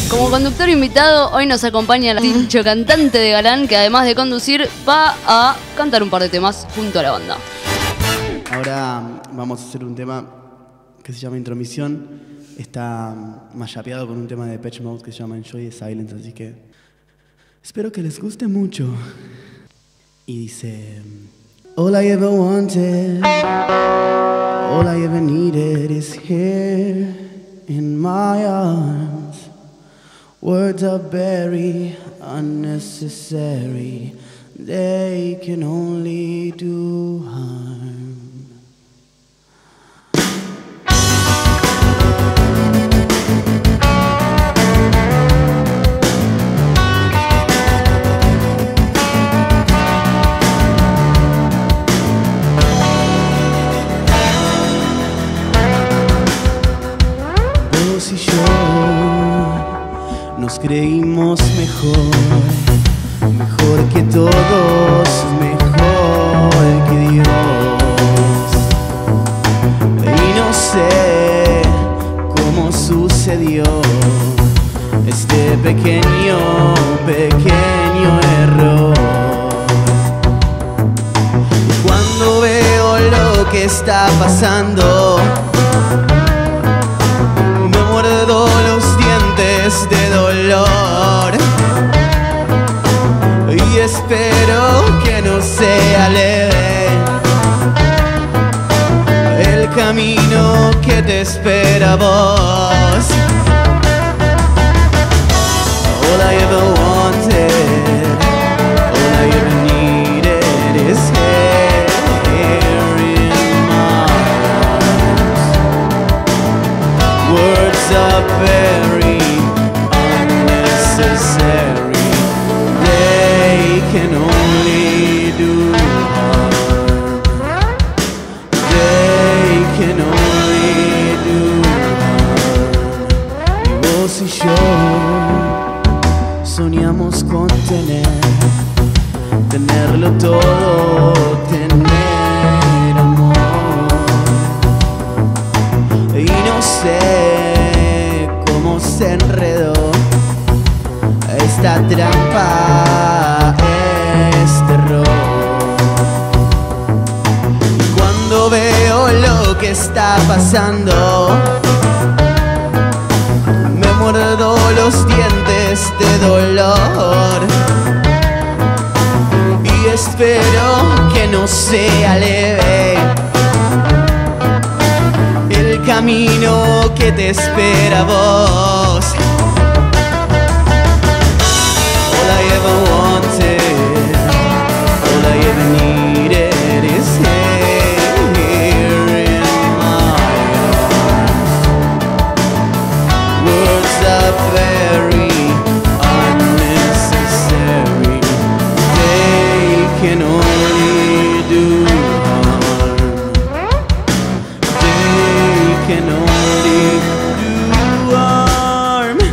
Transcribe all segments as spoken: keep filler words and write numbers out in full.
Como conductor invitado, hoy nos acompaña el dicho cantante de Galán, que además de conducir, va a cantar un par de temas junto a la banda. Ahora vamos a hacer un tema que se llama Intromisión. Está mashupeado con un tema de Depeche Mode que se llama Enjoy the Silence, así que espero que les guste mucho. Y dice: All I ever wanted, all I ever needed is here in my arms. Words are very unnecessary, they can only do harm. Vos y yo nos creímos mejor, mejor que todos, mejor que Dios. Y no sé cómo sucedió este pequeño, pequeño error. Cuando veo lo que está pasando, me muerdo los dientes de dolor y espero que no sea leve el camino que te espera a vos. All I ever wanted, all I ever needed is here in my arms. Words are very unnecessary, they can only do harm. They can only do harm. Y vos y yo soñamos con tener, tenerlo todo, tener amor. Y no sé cómo se enredó esta trampa, este error. Cuando veo lo que está pasando, me muerdo los dientes de dolor y espero que no sea leve el camino que te espera a vos. All I ever wanted, all I ever needed is here in my arms. Words are very unnecessary, they can only do harm. They can only do harm.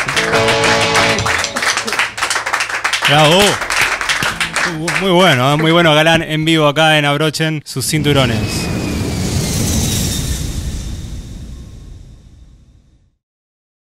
Bravo. Muy bueno, ¿eh? Muy bueno, Galán, en vivo acá en Abrochen sus cinturones.